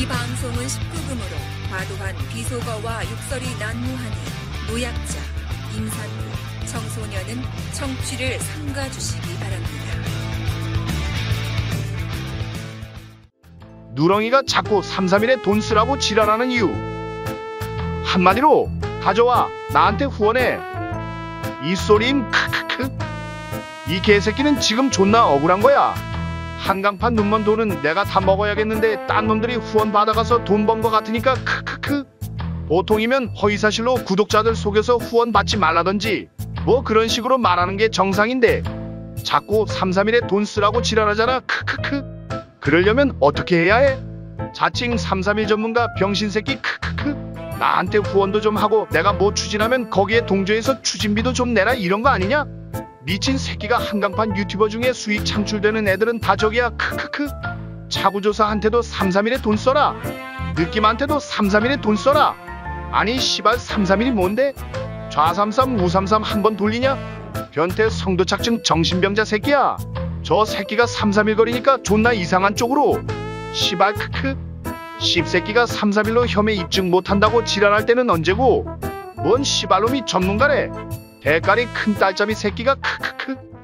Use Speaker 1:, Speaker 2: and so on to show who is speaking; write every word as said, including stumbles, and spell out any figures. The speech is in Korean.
Speaker 1: 이 방송은 십구 금으로 과도한 비속어와 욕설이 난무하니 노약자, 임산부, 청소년은 청취를 삼가주시기 바랍니다.
Speaker 2: 누렁이가 자꾸 삼삼일에 돈 쓰라고 지랄하는 이유. 한마디로 가져와, 나한테 후원해. 이 소리임. 크크크. 이 개새끼는 지금 존나 억울한 거야. 한강판 눈먼 돈은 내가 다 먹어야겠는데 딴 놈들이 후원 받아가서 돈 번 거 같으니까 크크크. 보통이면 허위사실로 구독자들 속여서 후원 받지 말라던지 뭐 그런 식으로 말하는 게 정상인데 자꾸 삼삼일에 돈 쓰라고 지랄하잖아. 크크크. 그러려면 어떻게 해야 해? 자칭 삼삼일 전문가 병신새끼. 크크크. 나한테 후원도 좀 하고 내가 뭐 추진하면 거기에 동조해서 추진비도 좀 내라 이런 거 아니냐? 미친 새끼가. 한강판 유튜버 중에 수익 창출되는 애들은 다 저기야. 크크크. 차구조사한테도 삼삼일에 돈 써라. 느낌한테도 삼삼일에 돈 써라. 아니 씨발 삼삼일이 뭔데? 좌삼삼 우삼삼 한 번 돌리냐? 변태 성도착증 정신병자 새끼야. 저 새끼가 삼삼일 거리니까 존나 이상한 쪽으로. 씨발 크크. 씹새끼가 삼삼일로 혐의 입증 못한다고 지랄할 때는 언제고? 뭔 씨발놈이 전문가래. 대가리 큰 딸짜미 새끼가. 크크크.